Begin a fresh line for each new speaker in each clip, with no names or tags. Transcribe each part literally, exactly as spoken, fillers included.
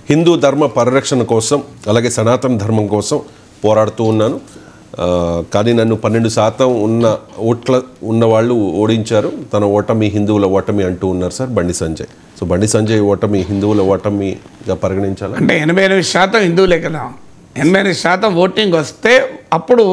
హిందూ ధర్మ పరిరక్షణ కోసం అలాగే సనాతన ధర్మం కోసం పోరాడుతూ ఉన్నాను. కానీ నన్ను పన్నెండు శాతం ఉన్న ఓట్ల ఉన్న వాళ్ళు ఓడించారు. తన ఓటమి హిందువుల ఓటమి అంటూ ఉన్నారు సార్ బండి సంజయ్. సో బండి సంజయ్ ఓటమి హిందువుల ఓటమిగా పరిగణించాలి.
అంటే ఎనభై ఎనిమిది శాతం హిందువులే కదా, ఎనభై ఎనిమిది శాతం ఓటింగ్ వస్తే అప్పుడు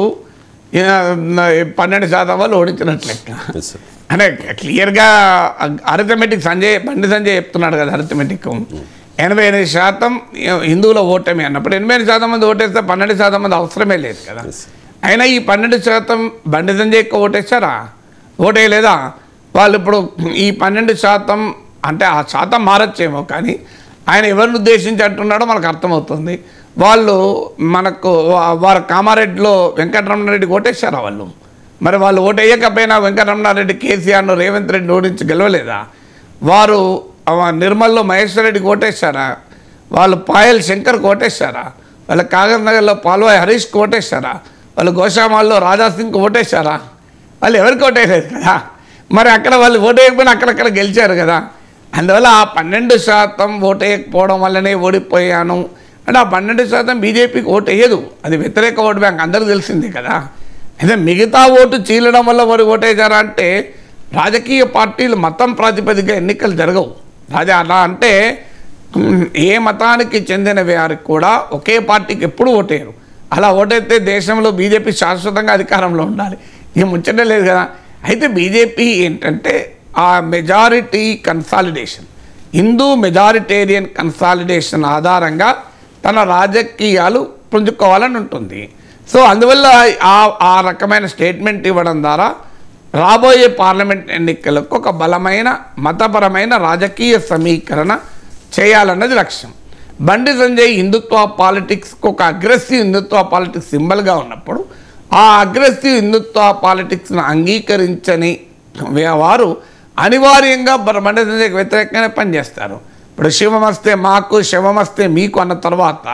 పన్నెండు శాతం వాళ్ళు ఓడించినట్లు లెక్క. అంటే క్లియర్గా అరిథమెటిక్ సంజయ్ బండి సంజయ్ చెప్తున్నాడు కదా, అరిథమెటిక్ ఎనభై ఎనిమిది శాతం హిందువుల ఓటమి అన్నప్పుడు ఎనభై ఎనిమిది శాతం మంది ఓటేస్తే పన్నెండు శాతం మంది అవసరమే లేదు కదా. అయినా ఈ పన్నెండు శాతం బండి సంజయ్ ఎక్కువ ఓటేస్తారా? ఓటేయలేదా? వాళ్ళు ఇప్పుడు ఈ పన్నెండు శాతం అంటే ఆ శాతం మారచ్చేమో, కానీ ఆయన ఎవరిని ఉద్దేశించి అంటున్నాడో మనకు అర్థమవుతుంది. వాళ్ళు మనకు వారు కామారెడ్డిలో వెంకటరమణారెడ్డికి ఓటేశారా వాళ్ళు? మరి వాళ్ళు ఓటేయకపోయినా వెంకటరమణారెడ్డి కేసీఆర్ను రేవంత్ రెడ్డి ఓడించి గెలవలేదా? వారు నిర్మల్లో మహేశ్వర్ రెడ్డికి ఓటేశారా? వాళ్ళు పాయల్ శంకర్కి ఓటేశారా? వాళ్ళ కాగజ్ నగర్లో పాల్వాయి హరీష్కి ఓటేశారా? వాళ్ళు గోషామాల్లో రాజాసింగ్కి ఓటేశారా? వాళ్ళు ఎవరికి ఓటేయలేదు కదా. మరి అక్కడ వాళ్ళు ఓటేయకపోయినా అక్కడక్కడ గెలిచారు కదా. అందువల్ల ఆ పన్నెండు శాతం ఓటేయకపోవడం వల్లనే ఓడిపోయాను అంటే ఆ పన్నెండు శాతం బీజేపీకి ఓటు వేయదు, అది వ్యతిరేక ఓటు బ్యాంక్, అందరికీ తెలిసిందే కదా. అయితే మిగతా ఓటు చీలడం వల్ల వారు ఓటేశారా అంటే రాజకీయ పార్టీలు మతం ప్రాతిపదిక ఎన్నికలు జరగవు రాజా. అలా అంటే ఏ మతానికి చెందిన వారికి కూడా ఒకే పార్టీకి ఎప్పుడు ఓటేయరు. అలా ఓటైతే దేశంలో బీజేపీ శాశ్వతంగా అధికారంలో ఉండాలి, ఇక ముచ్చటే లేదు కదా. అయితే బీజేపీ ఏంటంటే ఆ majority consolidation, Hindu majoritarian consolidation ఆధారంగా తన రాజకీయాలు పుంజుకోవాలని ఉంటుంది. సో అందువల్ల ఆ ఆ రకమైన స్టేట్మెంట్ ఇవ్వడం ద్వారా రాబోయే పార్లమెంట్ ఎన్నికలకు ఒక బలమైన మతపరమైన రాజకీయ సమీకరణ చేయాలన్నది లక్ష్యం. బండి సంజయ్ హిందుత్వ పాలిటిక్స్కి ఒక అగ్రెసివ్ హిందుత్వ పాలిటిక్స్ సింబల్గా ఉన్నప్పుడు ఆ అగ్రెసివ్ హిందుత్వ పాలిటిక్స్ను అంగీకరించని వారు అనివార్యంగా బండి సంజయ్కి వ్యతిరేకంగానే పనిచేస్తారు. ఇప్పుడు శివమస్తే మాకు శివమస్తే మీకు అన్న తర్వాత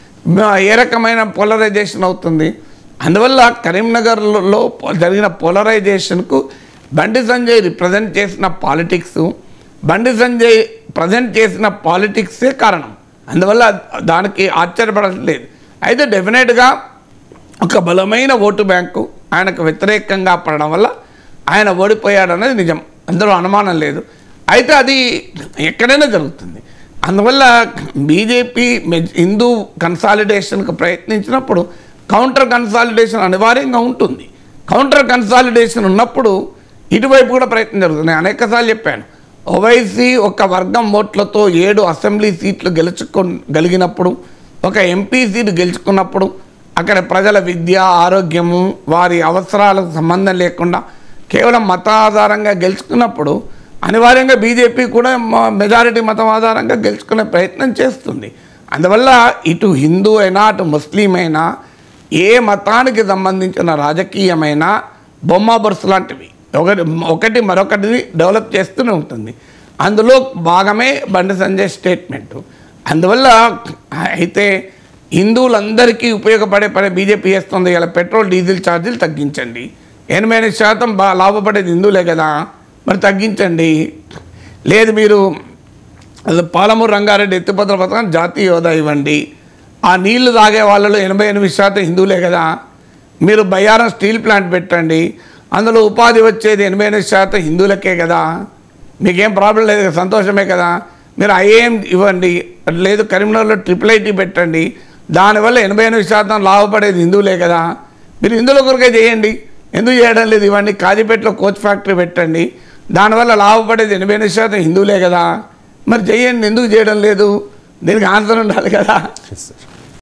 ఏ రకమైన పోలరైజేషన్ అవుతుంది. అందువల్ల కరీంనగర్లో జరిగిన పోలరైజేషన్కు బండి సంజయ్ రిప్రజెంట్ చేసిన పాలిటిక్స్, బండి సంజయ్ ప్రజెంట్ చేసిన పాలిటిక్సే కారణం. అందువల్ల దానికి ఆశ్చర్యపడలేదు. అయితే డెఫినెట్గా ఒక బలమైన ఓటు బ్యాంకు ఆయనకు వ్యతిరేకంగా పడడం వల్ల ఆయన ఓడిపోయాడనేది నిజం, అందులో అనుమానం లేదు. అయితే అది ఎక్కడైనా జరుగుతుంది. అందువల్ల బీజేపీ హిందూ కన్సాలిడేషన్కు ప్రయత్నించినప్పుడు కౌంటర్ కన్సాలిడేషన్ అనివార్యంగా ఉంటుంది. కౌంటర్ కన్సాలిడేషన్ ఉన్నప్పుడు ఇటువైపు కూడా ప్రయత్నం జరుగుతుంది. నేను అనేకసార్లు చెప్పాను, ఓవైసీ ఒక వర్గం ఓట్లతో ఏడు అసెంబ్లీ సీట్లు గెలుచుకోగలిగినప్పుడు, ఒక ఎంపీ సీటు గెలుచుకున్నప్పుడు అక్కడ ప్రజల విద్య, ఆరోగ్యము, వారి అవసరాలకు సంబంధం లేకుండా కేవలం మత ఆధారంగా గెలుచుకున్నప్పుడు అనివార్యంగా బీజేపీ కూడా మెజారిటీ మతం ఆధారంగా గెలుచుకునే ప్రయత్నం చేస్తుంది. అందువల్ల ఇటు హిందూ అయినా అటు ముస్లిం అయినా ఏ మతానికి సంబంధించిన రాజకీయమైన బొమ్మ బొరుసు లాంటివి ఒకటి ఒకటి మరొకటి డెవలప్ చేస్తూనే ఉంటుంది. అందులో భాగమే బండి సంజయ్ స్టేట్మెంటు. అందువల్ల అయితే హిందువులందరికీ ఉపయోగపడే పని బీజేపీ చేస్తుంది. ఇలా పెట్రోల్ డీజిల్ ఛార్జీలు తగ్గించండి, ఎనభై ఎనిమిది శాతం బా లాభపడేది హిందువులే కదా, మరి తగ్గించండి. లేదు మీరు పాలమూరు రంగారెడ్డి ఎత్తిపోతల పథకం జాతీయ హోదా ఇవ్వండి, ఆ నీళ్లు తాగే వాళ్ళలో ఎనభై ఎనిమిది శాతం హిందువులే కదా, మీరు బయ్యారం స్టీల్ ప్లాంట్ పెట్టండి, అందులో ఉపాధి వచ్చేది ఎనభై ఎనిమిది శాతం హిందువులకే కదా, మీకేం ప్రాబ్లం లేదు, సంతోషమే కదా. మీరు ఐఏఎం ఇవ్వండి, లేదు కరీంనగర్లో ట్రిపుల్ ఐటీ పెట్టండి, దానివల్ల ఎనభై ఎనిమిది శాతం లాభపడేది హిందువులే కదా, మీరు హిందువుల కొరకే చేయండి, ఎందుకు చేయడం లేదు? ఇవన్నీ కాజీపేటలో కోచ్ ఫ్యాక్టరీ పెట్టండి, దానివల్ల లాభపడేది ఎనభై ఎనిమిది శాతం హిందువులే కదా, మరి చేయండి, ఎందుకు చేయడం లేదు? దీనికి ఆన్సర్ ఉండాలి కదా.